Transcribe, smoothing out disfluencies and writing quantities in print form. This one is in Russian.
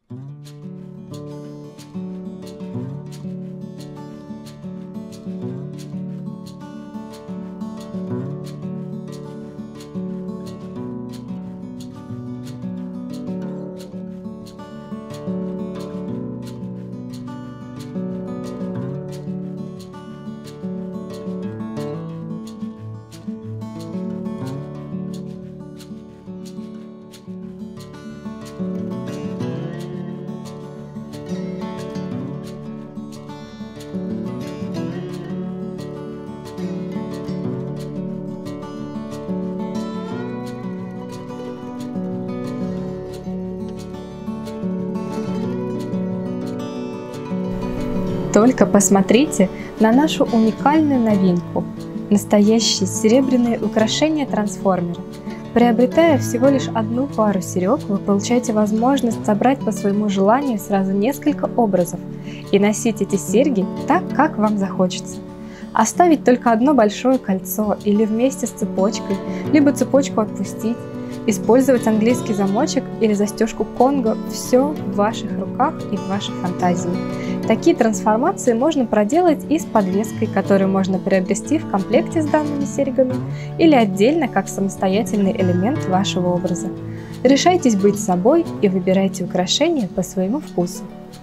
Только посмотрите на нашу уникальную новинку – настоящие серебряные украшения трансформера. Приобретая всего лишь одну пару серег, вы получаете возможность собрать по своему желанию сразу несколько образов и носить эти серьги так, как вам захочется. Оставить только одно большое кольцо или вместе с цепочкой, либо цепочку отпустить, использовать английский замочек или застежку конго – все в ваших руках и в вашей фантазии. Такие трансформации можно проделать и с подвеской, которую можно приобрести в комплекте с данными серьгами или отдельно как самостоятельный элемент вашего образа. Решайтесь быть собой и выбирайте украшения по своему вкусу.